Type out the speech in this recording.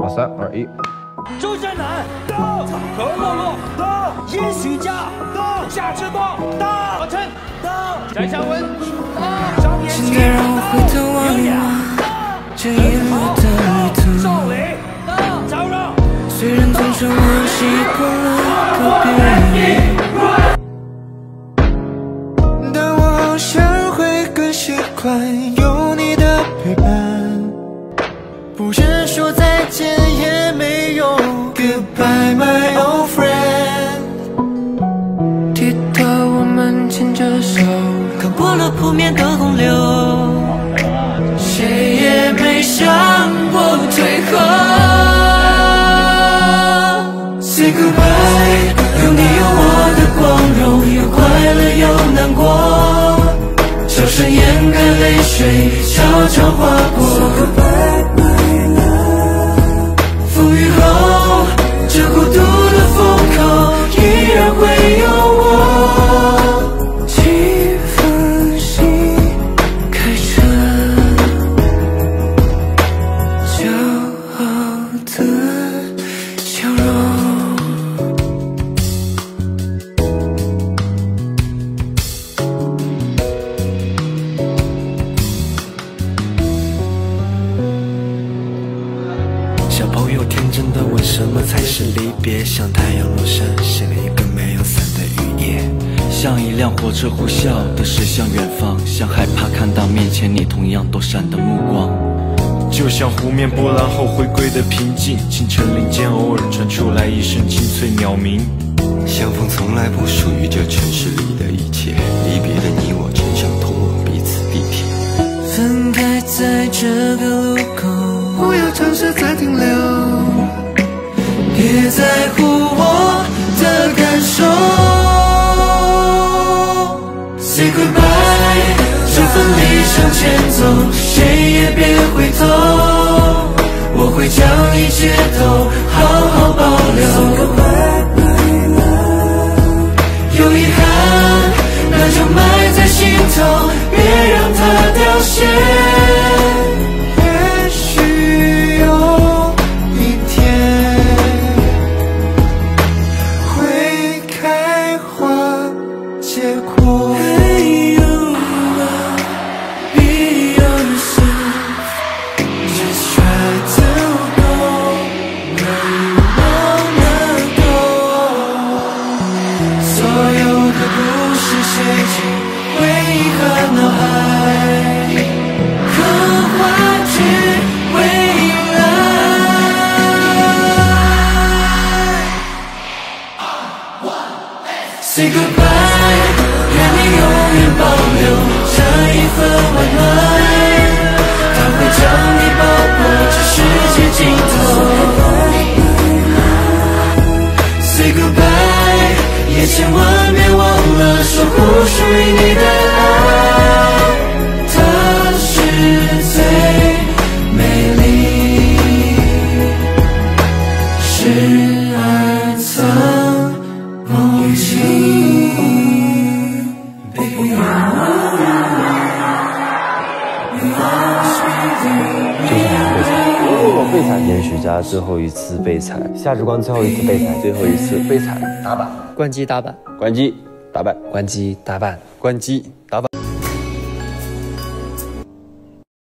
好，3、2、1。 周山南到，何洛洛到，殷许家到，夏之光到，何琛到，翟湘文到，张延庆到，刘雅到，这一路的旅途，赵磊到，张让。虽然总是我习惯了告别你，但我好像会更习惯有你的陪伴。不是说再见也没用 ，Goodbye my old friend。低头我们牵着手，看过了扑面的洪流，谁也没想过退后。Say goodbye， 有你有我的光荣，有快乐有难过，笑声掩盖泪水，悄悄划过。风雨后，这孤独的风口依然会有我。请放心，开车，骄傲的笑容。小朋友天真的问什么才是离别，像太阳落山，写了一个没有伞的雨夜，像一辆火车呼啸的驶向远方，像害怕看到面前你同样躲闪的目光，就像湖面波澜后回归的平静，清晨林间偶尔传出来一声清脆鸟鸣， 相逢从来不属于这城市里的一切，离别的你我只想通往彼此地铁。 分开在这个路口，不要尝试再停留，别在乎我的感受。Say goodbye， 这份理想前走，谁也别回头，我会将一切都好好保留。有遗憾，那就埋在心头，别让它凋谢。也许有一天会开花结果。Hey you, be yourself, just try to go where you wanna go。所有的故事写进回忆和脑海，刻画至未来。Say goodbye， 愿你永远保留这一份温暖，它会将你包裹至世界尽头。Say goodbye， 也千万别忘了守护属于你的爱，它是最美丽，时而曾梦境。 备采，严许家最后一次备采，夏之光最后一次备采，最后一次备采打板， 关机打板， 关机打板， 关机打板， 关机打板。